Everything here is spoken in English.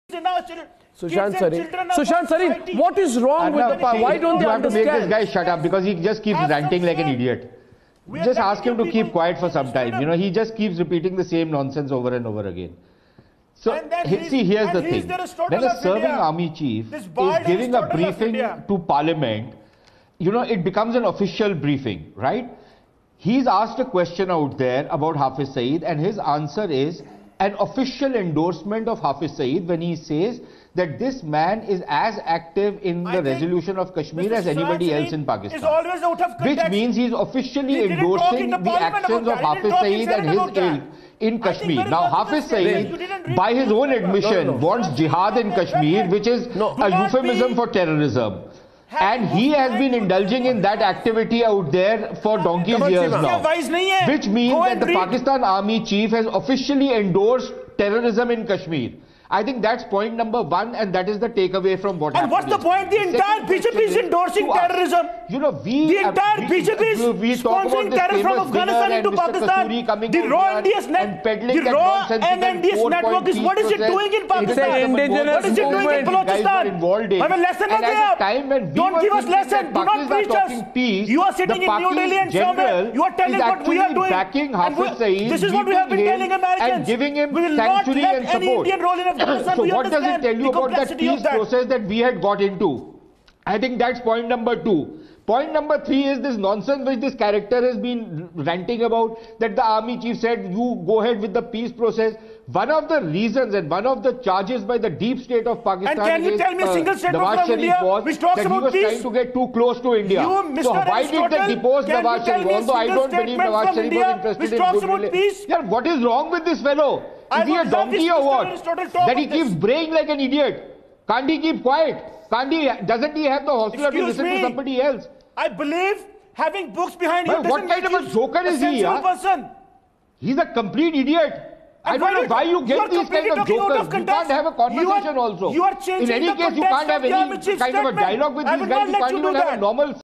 Sushant Sareen, what is wrong with the power? Why don't they understand? You have to make this guy shut up because he just keeps ranting like an idiot. Just ask him to keep quiet for some time. You know, he just keeps repeating the same nonsense over and over again. So, see, here's the thing. When a serving army chief is giving a briefing to parliament, you know, it becomes an official briefing, right? He's asked a question out there about Hafiz Saeed, and his answer is an official endorsement of Hafiz Saeed when he says that this man is as active in the resolution of Kashmir as anybody else in Pakistan. Which means he's officially endorsing the actions of Hafiz Saeed and his ilk in Kashmir. Now, Hafiz Saeed, by his own admission, wants jihad in Kashmir, which is a euphemism for terrorism. And he has been indulging in that activity out there for donkey's years now. Which means that the Pakistan Army Chief has officially endorsed terrorism in Kashmir. I think that's point number one, and that is the takeaway from what happened. And what's the point? The entire BJP is endorsing terrorism. You know, the entire BJP is sponsoring terror from Afghanistan into Pakistan. The raw NDS network is, what is it doing in Pakistan? What is it doing in Balochistan? I mean, lesson not there. Don't give us lesson. Do not preach us. You are sitting in New Delhi and somewhere. You are telling what we are doing. This is what we have been telling Americans. And giving him sanctuary and support. So what does it tell you about that peace process that we had got into? I think that's point number two. Point number three is this nonsense which this character has been ranting about, that the army chief said, you go ahead with the peace process. One of the reasons and one of the charges by the deep state of Pakistan against Nawaz Sharif was that he was trying to get too close to India. So why did they depose Nawaz Sharif? Although I don't believe Nawaz Sharif was interested in good relations. Yeah, what is wrong with this fellow? Is he a donkey or what? That he keeps braying like an idiot. Can't he keep quiet? Doesn't he have the hostel to listen to somebody else? I believe having books behind him. What kind of a joker is he? He's a complete idiot. I don't know why you get these kind of jokers. You can't have a conversation also. In any case, you can't have any kind of a dialogue with these guys. You can't even have a normal